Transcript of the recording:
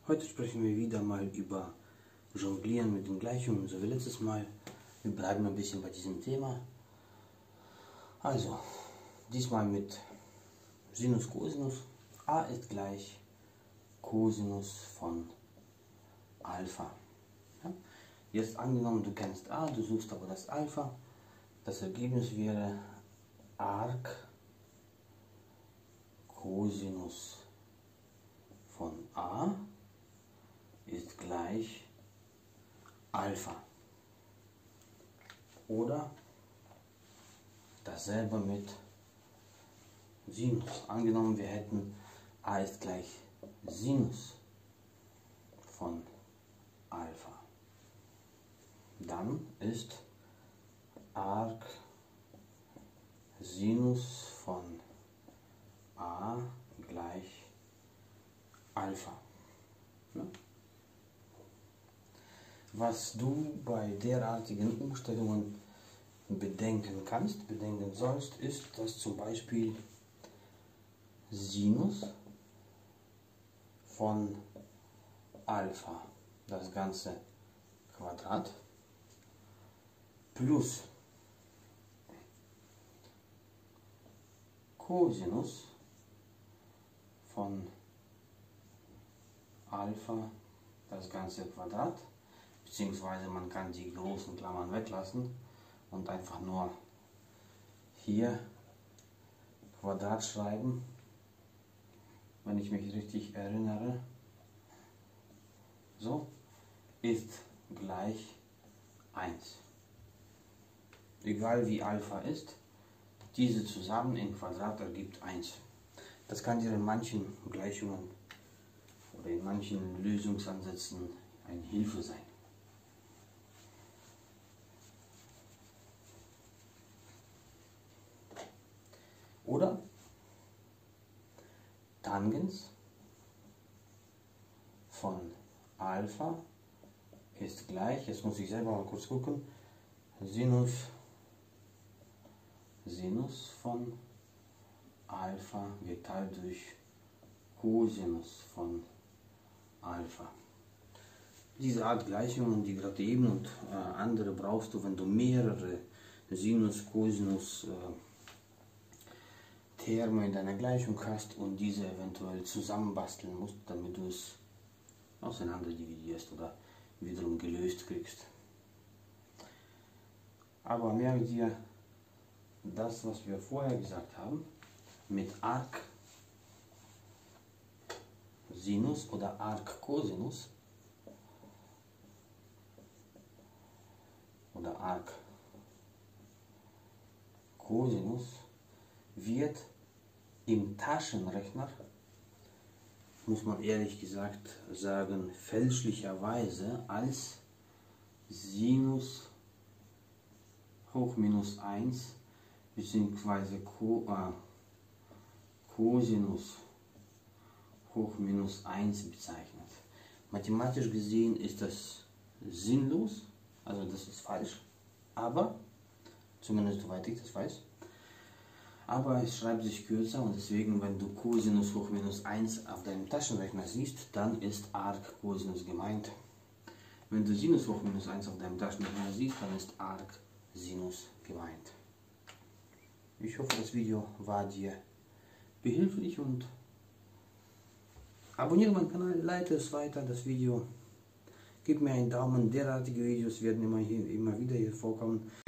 Heute sprechen wir wieder mal über Jonglieren mit den Gleichungen, so wie letztes Mal. Wir bleiben ein bisschen bei diesem Thema. Also, diesmal mit Sinus, Cosinus. A ist gleich Cosinus von Alpha. Ja? Jetzt angenommen, du kennst A, du suchst aber das Alpha. Das Ergebnis wäre Arc Cosinus von A ist gleich Alpha. Oder dasselbe mit Sinus. Angenommen, wir hätten A ist gleich Sinus von Alpha. Dann ist Arc Sinus von A gleich Alpha. Ja? Was du bei derartigen Umstellungen bedenken sollst, ist, dass zum Beispiel Sinus von Alpha, das ganze Quadrat, plus Cosinus von Alpha, das ganze Quadrat, beziehungsweise man kann die großen Klammern weglassen und einfach nur hier Quadrat schreiben, wenn ich mich richtig erinnere. So, ist gleich 1. Egal wie Alpha ist, diese zusammen in Quadrat ergibt 1. Das kann dir in manchen Gleichungen oder in manchen Lösungsansätzen eine Hilfe sein. Oder Tangens von Alpha ist gleich, jetzt muss ich selber mal kurz gucken, Sinus von Alpha geteilt durch Cosinus von Alpha. Diese Art Gleichungen, die gerade eben und andere brauchst du, wenn du mehrere Sinus, Cosinus Terme in deiner Gleichung hast und diese eventuell zusammenbasteln musst, damit du es auseinander dividierst oder wiederum gelöst kriegst. Aber merke dir das, was wir vorher gesagt haben, mit Arc Sinus oder Arc Cosinus oder Arc Cosinus wird im Taschenrechner, muss man ehrlich gesagt sagen, fälschlicherweise als Sinus hoch minus 1 bzw. Cosinus hoch minus 1 bezeichnet. Mathematisch gesehen ist das sinnlos, also das ist falsch, aber, zumindest soweit ich das weiß, aber es schreibt sich kürzer und deswegen, wenn du Cosinus hoch minus 1 auf deinem Taschenrechner siehst, dann ist Arc Cosinus gemeint. Wenn du Sinus hoch minus 1 auf deinem Taschenrechner siehst, dann ist Arc Sinus gemeint. Ich hoffe, das Video war dir behilflich und abonniere meinen Kanal, leite es weiter, das Video. Gib mir einen Daumen, derartige Videos werden immer wieder hier vorkommen.